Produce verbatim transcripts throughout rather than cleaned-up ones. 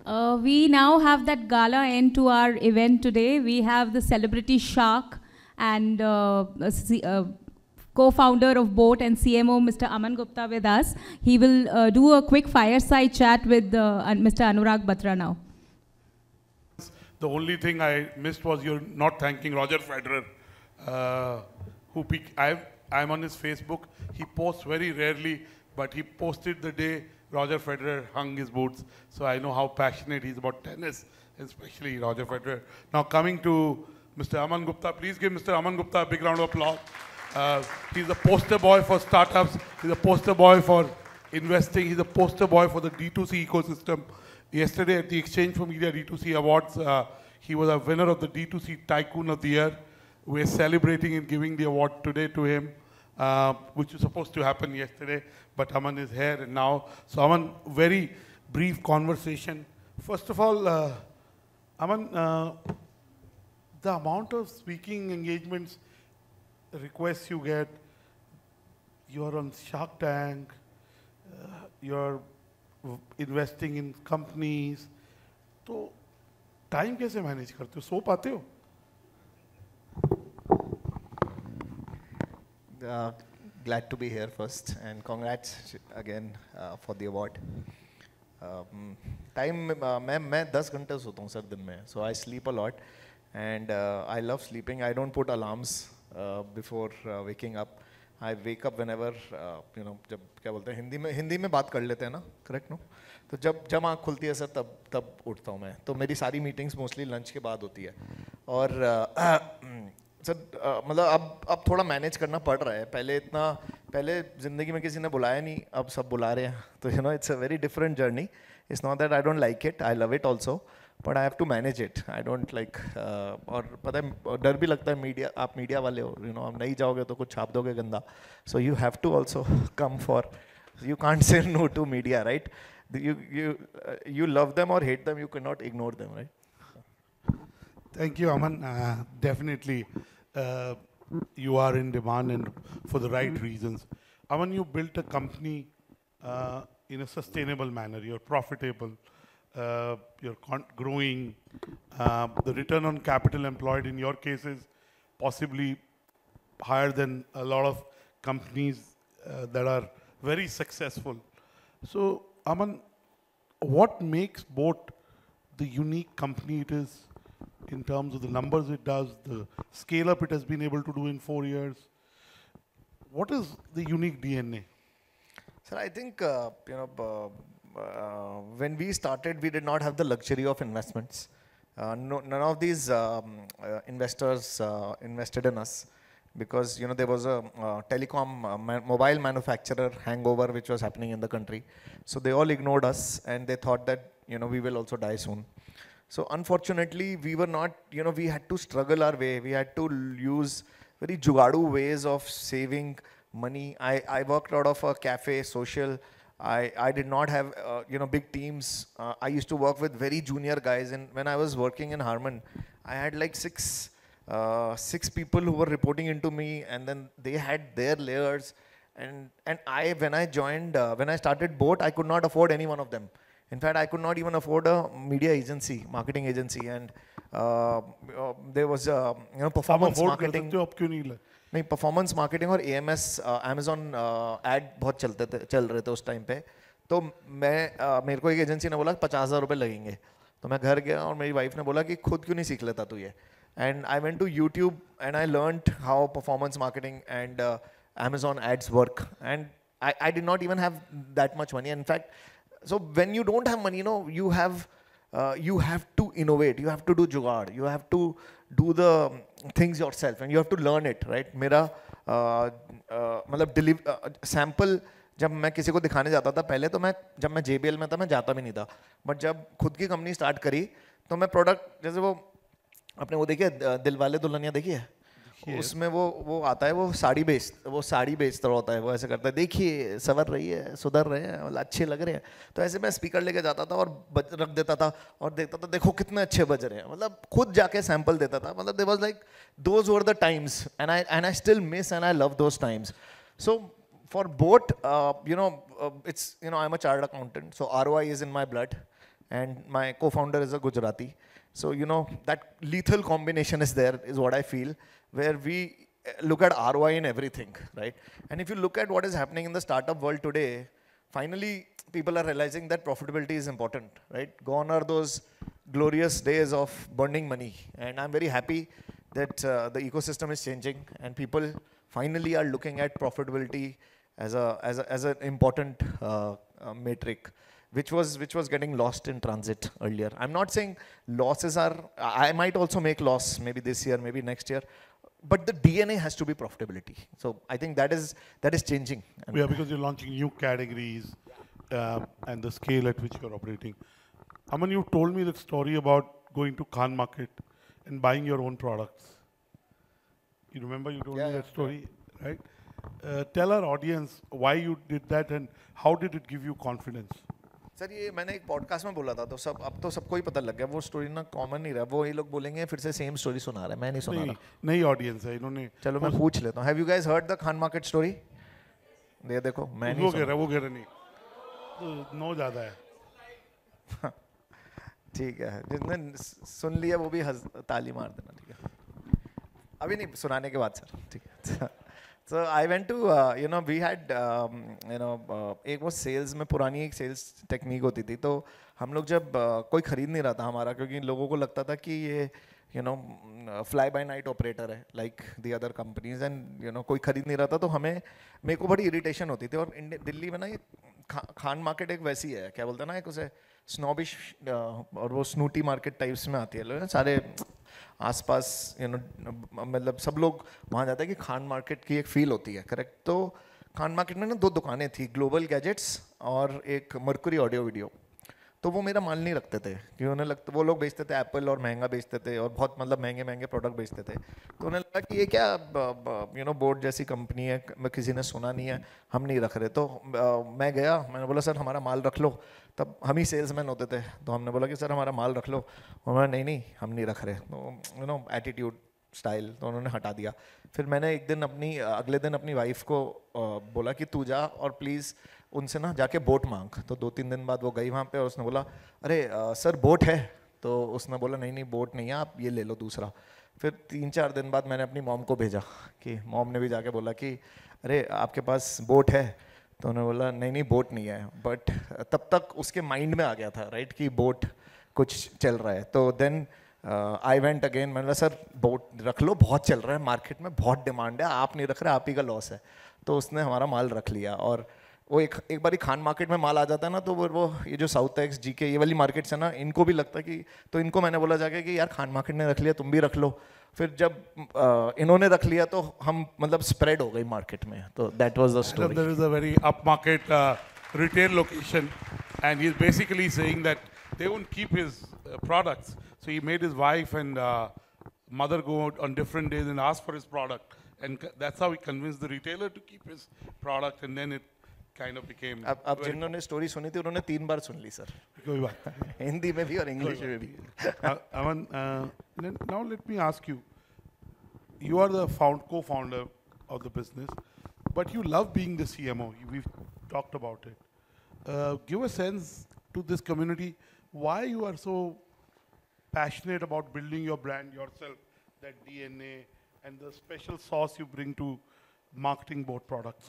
Uh, we now have that gala end to our event today. We have the celebrity Shark and uh, uh, co-founder of Boat and C M O, Mister Aman Gupta with us. He will uh, do a quick fireside chat with uh, Mister Anurag Batra now. The only thing I missed was you're not thanking Roger Federer, uh, who I've, I'm on his Facebook. He posts very rarely, but he posted the day Roger Federer hung his boots. So I know how passionate he's about tennis, especially Roger Federer. Now coming to Mister Aman Gupta, please give Mister Aman Gupta a big round of applause. Uh, he's a poster boy for startups. He's a poster boy for investing. He's a poster boy for the D two C ecosystem. Yesterday at the Exchange for Media D two C Awards, uh, he was a winner of the D two C Tycoon of the Year. We're celebrating and giving the award today to him, uh, which was supposed to happen yesterday, but Aman is here and now. So Aman, very brief conversation. First of all, uh, Aman, uh, the amount of speaking engagements, requests you get, you're on Shark Tank, uh, you're investing in companies, तो time कैसे manage करते हो? सो पाते हो? Uh, glad to be here first, and congrats again uh, for the award. Um, time, uh, मैं मैं दस घंटे सोता हूँ सर दिन में, so I sleep a lot, and uh, I love sleeping. I don't put alarms uh, before uh, waking up. I wake up whenever, uh, you know, जब क्या बोलते हैं हिंदी में हिंदी में बात कर लेते हैं ना, correct no? तो जब जब आँख खुलती है सर तब तब उठता हूँ मैं. तो मेरी सारी meetings mostly lunch के बाद होती है. और सर मतलब अब अब थोड़ा मैनेज करना पड़ रहा है. पहले इतना पहले ज़िंदगी में किसी ने बुलाया नहीं, अब सब बुला रहे हैं. तो you know it's a very different journey. It's not that I don't like it, I love it also, but I have to manage it. I don't like, और पता है डर भी लगता है, मीडिया आप मीडिया वाले हो, यू नो आप नहीं जाओगे तो कुछ छाप दोगे गंदा. So you have to also come for, you can't say no to media, right? You you you love them और hate them, you can not ignore them, right? Thank you, Aman. Uh, definitely, uh, you are in demand and for the right reasons. Aman, you built a company uh, in a sustainable manner. You're profitable. Uh, you're growing. Uh, the return on capital employed in your case is possibly higher than a lot of companies uh, that are very successful. So, Aman, what makes Boat the unique company it is in terms of the numbers it does, the scale up it has been able to do in four years? What is the unique D N A? Sir, I think, uh, you know, uh, uh, when we started, we did not have the luxury of investments. Uh, no, none of these um, uh, investors uh, invested in us because, you know, there was a uh, telecom uh, ma mobile manufacturer hangover which was happening in the country. So they all ignored us and they thought that, you know, we will also die soon. So unfortunately, we were not, you know, we had to struggle our way. We had to use very jugadu ways of saving money. I, I worked out of a cafe, social. I, I did not have, uh, you know, big teams. Uh, I used to work with very junior guys. And when I was working in Harman, I had like six, uh, six people who were reporting into me, and then they had their layers. And, and I, when I joined, uh, when I started Boat, I could not afford any one of them. In fact, I could not even afford a media agency, marketing agency, and uh, uh, there was uh, you know performance marketing. नहीं, performance marketing और A M S, uh, Amazon uh, ad बहुत चलते थे, चल रहे थे उस time पे. तो मैं uh, मेरे को एक एजेंसी ने बोला पचास हज़ार रुपये लगेंगे. तो मैं घर गया और मेरी वाइफ ने बोला कि खुद क्यों नहीं सीख लेता तू ये. And I went to YouTube and I learned how performance marketing and uh, Amazon ads work. And I, I did not even have that much money. In fact, so when you don't have money, you know, you have, uh, you have to innovate. You have to do jugaad. You have to do the things yourself, and you have to learn it, right? मेरा मतलब deliver sample जब मैं किसी को दिखाने जाता था पहले, तो मैं जब मैं J B L में था मैं जाता भी नहीं था. But जब खुद की कंपनी स्टार्ट करी तो मैं प्रोडक्ट, जैसे वो आपने वो देखिए दिलवाले दुल्हनिया देखी है, उसमें वो वो आता है, वो साड़ी बेच वो साड़ी बेचता होता है, वो ऐसे करता है, देखिए सवर रही है, सुधर रहे हैं, मतलब अच्छे लग रहे हैं. तो ऐसे मैं स्पीकर लेके जाता था और रख देता था और देखता था देखो कितने अच्छे बज रहे हैं, मतलब खुद जाके सैंपल देता था. मतलब there was like those were the times, and I and I still miss and I love those times. So for Boat, you know, it's, you know, I am a chartered accountant, so R O I is in my blood. and my co-founder is a Gujarati. So, you know, that lethal combination is there, is what I feel, where we look at R O I in everything, right? And if you look at what is happening in the startup world today, finally, people are realizing that profitability is important, right? Gone are those glorious days of burning money. And I'm very happy that uh, the ecosystem is changing and people finally are looking at profitability as a as a, as an important uh, uh, metric, which was which was getting lost in transit earlier. I'm not saying losses are. I might also make loss maybe this year, maybe next year, but the D N A has to be profitability. So I think that is that is changing. Yeah, because you're launching new categories uh, and the scale at which you're operating. Aman, you told me that story about going to Khan Market and buying your own products. You remember you told Yeah, me yeah, that story, right? Uh, tell our audience why you did that and how did it give you confidence? Sir ये मैंने एक podcast में बोला था तो सब अब तो सबको ही पता लग गया वो स्टोरी ना कॉमन नहीं रहा वो ये लोग बोलेंगे फिर से सेम स्टोरी सुना रहा है मैं नहीं सुना नहीं, रहा नई ऑडियंस है इन्होंने चलो मैं पूछ लेता हूँ have you guys heard the Khan Market story ये देखो मैं नहीं वो कह सुना रहा वो कह रहा नहीं तो नौ ज़्यादा है ठीक है जिसने सुन लिया वो भी हंस ताली मार देना ठीक है अभी नहीं सुनाने के बाद सर ठीक है So I went to, uh, you know, we had, um, you know, uh, एक वो सेल्स में पुरानी एक सेल्स टेक्निक होती थी तो हम लोग जब uh, कोई खरीद नहीं रहा था हमारा क्योंकि लोगों को लगता था कि ये you know fly by night operator है like the other companies and you know कोई खरीद नहीं रहा था तो हमें मेरे को बड़ी इरिटेशन होती थी और दिल्ली में ना ये खा, खान मार्केट एक वैसी है क्या बोलते हैं ना एक उसे स्नॉबिश और वो स्नूटी मार्केट टाइप्स में आती है लोग सारे आसपास यू नो मतलब सब लोग वहाँ जाते हैं कि खान मार्केट की एक फील होती है करेक्ट तो खान मार्केट में ना दो दुकानें थी ग्लोबल गैजेट्स और एक मर्क्यूरी ऑडियो वीडियो तो वो मेरा माल नहीं रखते थे कि उन्हें लगता वो लोग बेचते थे एप्पल और महंगा बेचते थे और बहुत मतलब महंगे महंगे प्रोडक्ट बेचते थे तो उन्हें लगा कि ये क्या यू नो बोट जैसी कंपनी है किसी ने सुना नहीं है हम नहीं रख रहे तो मैं गया मैंने बोला सर हमारा माल रख लो तब हम ही सेल्समैन होते थे तो हमने बोला कि सर हमारा माल रख लो उन्होंने नहीं नहीं हम नहीं रख रहे तो यू नो एटीट्यूड स्टाइल तो उन्होंने हटा दिया फिर मैंने एक दिन अपनी अगले दिन अपनी वाइफ को बोला कि तू जा और प्लीज़ उनसे ना जाके बोट मांग तो दो तीन दिन बाद वो गई वहाँ पे और उसने बोला अरे आ, सर बोट है तो उसने बोला नहीं नहीं बोट नहीं है आप ये ले लो दूसरा फिर तीन चार दिन बाद मैंने अपनी मॉम को भेजा कि मॉम ने भी जाके बोला कि अरे आपके पास बोट है तो उन्होंने बोला नहीं नहीं बोट नहीं है बट तब तक उसके माइंड में आ गया था राइट कि बोट कुछ चल रहा है तो देन आई वेंट अगेन मैंने बोला सर बोट रख लो बहुत चल रहा है मार्केट में बहुत डिमांड है आप नहीं रख रहे आप ही का लॉस है तो उसने हमारा माल रख लिया और वो एक एक बारी खान मार्केट में माल आ जाता है ना तो वो वो ये जो साउथ एक्स जी के ये वाली मार्केट्स है ना इनको भी लगता है कि तो इनको मैंने बोला जाके कि यार खान मार्केट ने रख लिया तुम भी रख लो फिर जब आ, इन्होंने रख लिया तो हम मतलब स्प्रेड हो गई मार्केट में तो that was the story there is a very up market retail location and he is basically saying that they won't keep his uh, products so he made his wife and uh, mother go out on different days and ask for his product and that's how he convinced the retailer to keep his product and then it kind of became अब अब जिन्होंने story सुनी थी उन्होंने तीन बार सुन ली sir कोई बात हिंदी में भी और इंग्लिश में भी Aman uh, now let me ask you you are the found co-founder of the business but you love being the C M O we've talked about it uh, give a sense to this community why you are so passionate about building your brand yourself that D N A and the special sauce you bring to marketing both products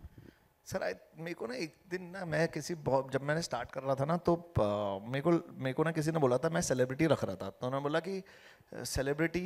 sir मेरे को ना एक दिन ना मैं किसी जब मैंने स्टार्ट कर रहा था ना तो मेरे को मेरे को ना किसी ने बोला था मैं सेलिब्रिटी रख रहा था तो उन्होंने बोला कि सेलिब्रिटी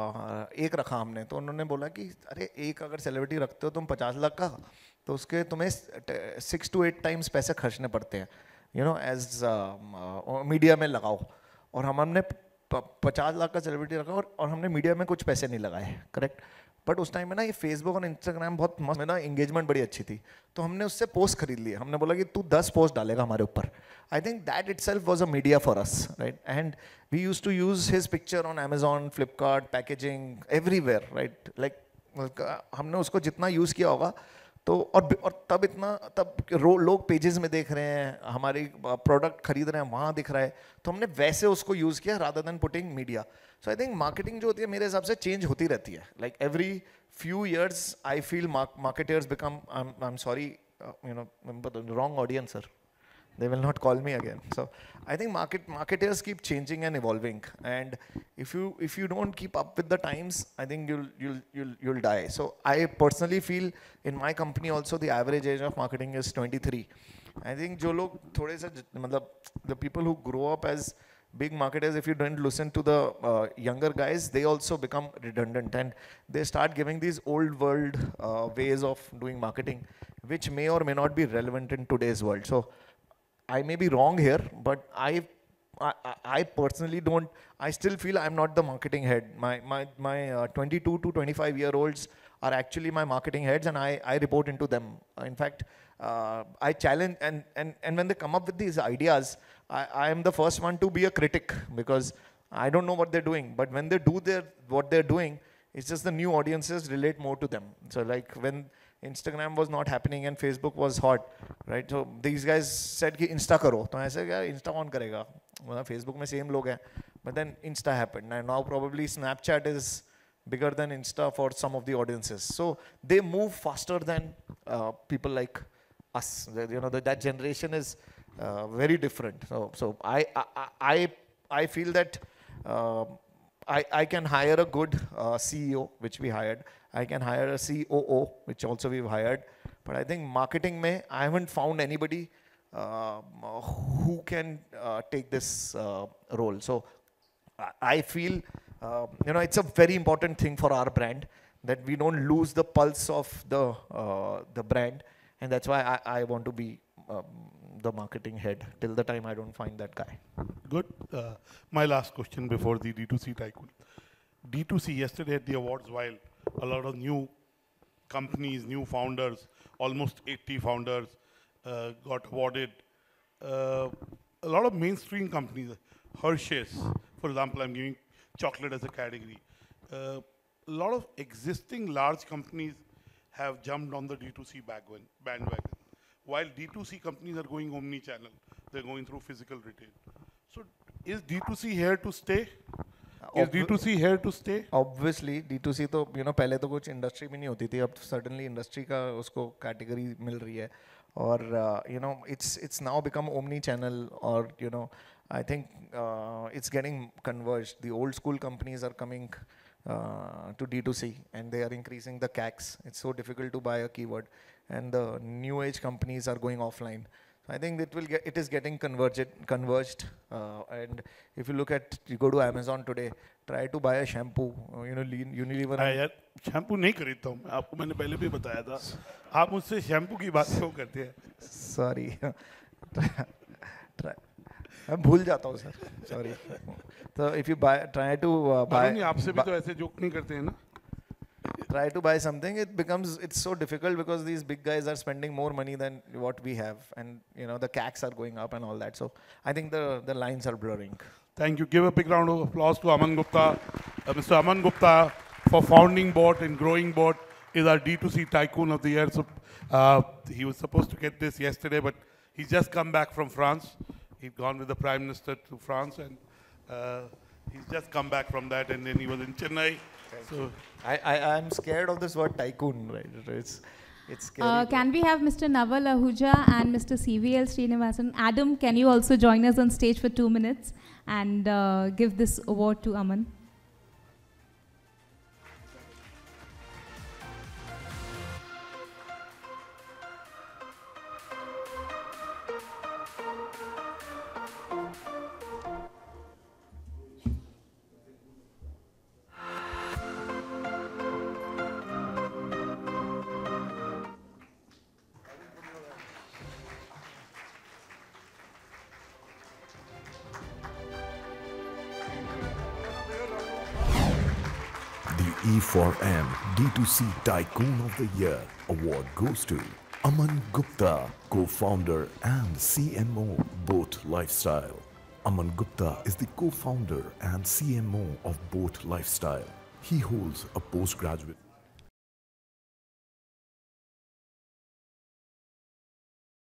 एक रखा हमने तो उन्होंने बोला कि अरे एक अगर सेलिब्रिटी रखते हो तुम पचास लाख का तो उसके तुम्हें सिक्स टू एट टाइम्स पैसे खर्चने पड़ते हैं यू नो एज मीडिया में लगाओ और हम हमने पचास लाख का सेलिब्रिटी रखा और, और हमने मीडिया में कुछ पैसे नहीं लगाए करेक्ट बट उस टाइम में ना ये फेसबुक और इंस्टाग्राम बहुत मस्त में ना एंगेजमेंट बड़ी अच्छी थी तो हमने उससे पोस्ट खरीद लिए हमने बोला कि तू दस पोस्ट डालेगा हमारे ऊपर I think that itself was a media for us right and we use to use his picture on Amazon Flipkart packaging everywhere right like हमने उसको जितना यूज़ किया होगा तो और और तब इतना तब लोग पेजेस में देख रहे हैं हमारी प्रोडक्ट खरीद रहे हैं वहाँ दिख रहा है तो हमने वैसे उसको यूज़ किया rather than putting media so I think marketing जो होती है मेरे हिसाब से चेंज होती रहती है like every few years I feel marketers become I am sorry you know wrong audience sir they will not call me again. So I think market marketers keep changing and evolving, and if you if you don't keep up with the times, I think you'll you'll you'll you'll die. So I personally feel in my company also the average age of marketing is twenty-three. I think जो लोग थोड़े से मतलब the people who grow up as big marketers, if you don't listen to the uh, younger guys, they also become redundant and they start giving these old world uh, ways of doing marketing, which may or may not be relevant in today's world. So I may be wrong here, but I, I, I personally don't, I still feel I'm not the marketing head. My, my, my uh, twenty-two to twenty-five year olds are actually my marketing heads, and I, I report into them. In fact, uh, I challenge, and, and, and when they come up with these ideas, I, I am the first one to be a critic, because I don't know what they're doing. But when they do their, what they're doing, it's just the new audiences relate more to them. So like when Instagram was not happening and Facebook was hot, right? So these guys said कि Insta करो, तो ऐसे क्या Insta कौन करेगा? मतलब Facebook में same लोग हैं, but then Insta happened, and now probably Snapchat is bigger than Insta for some of the audiences. So they move faster than uh, people like us. You know, the, that generation is uh, very different. So, so I, I, I, I feel that uh, I, I can hire a good uh, C E O, which we hired. I can hire a C O O, which also we've hired. But I think marketing mein, I haven't found anybody uh, who can uh, take this uh, role. So I feel, uh, you know, it's a very important thing for our brand that we don't lose the pulse of the, uh, the brand. And that's why I, I want to be um, the marketing head till the time I don't find that guy. Good. Uh, my last question before the D two C tycoon. D two C yesterday at the awards, while a lot of new companies, new founders, almost eighty founders uh, got awarded. Uh, a lot of mainstream companies, Hershey's, for example, I'm giving chocolate as a category. Uh, a lot of existing large companies have jumped on the D two C bandwagon. While D two C companies are going omni-channel, they're going through physical retail. So is D two C here to stay? Is D two C here to stay? Obviously, D two C तो you know पहले तो कुछ industry भी नहीं होती थी, अब suddenly industry का उसको category मिल रही है, और uh, you know it's it's now become omni-channel, or you know I think uh, it's getting converged. The old school companies are coming uh, to D two C and they are increasing the C A Cs. It's so difficult to buy a keyword, and the new age companies are going offline. I think it will get, it is getting converged, converged. Uh, and if you look at, you go to Amazon today, try to buy a shampoo, uh, you know, Unilever. हाँ यार, shampoo नहीं खरीदता हूँ मैं, आपको मैंने पहले भी बताया था, आप मुझसे shampoo की बात क्यों करते हैं? Sorry, मैं भूल जाता हूँ sir, sorry. So if you buy, try to uh, buy. नहीं आपसे भी तो ऐसे joke नहीं करते हैं ना? Try to buy something, it becomes, it's so difficult because these big guys are spending more money than what we have, and you know the C A Cs are going up and all that. So I think the the lines are blurring. Thank you. Give a big round of applause to Aman Gupta. Uh, Mister Aman Gupta, for founding Boat and growing Boat, is our D two C tycoon of the year. So uh, he was supposed to get this yesterday, but he's just come back from France. He'd gone with the Prime Minister to France, and uh, he's just come back from that, and then he was in Chennai. So I, I I'm scared of this word tycoon, right? It's it's scary. Uh, can we have Mister Naval Ahuja and Mister C V L Srinivasan? Adam, can you also join us on stage for two minutes and uh, give this award to Aman? E four M D two C Tycoon of the Year award goes to Aman Gupta, co-founder and C M O, Boat Lifestyle. Aman Gupta is the co-founder and C M O of Boat Lifestyle. He holds a postgraduate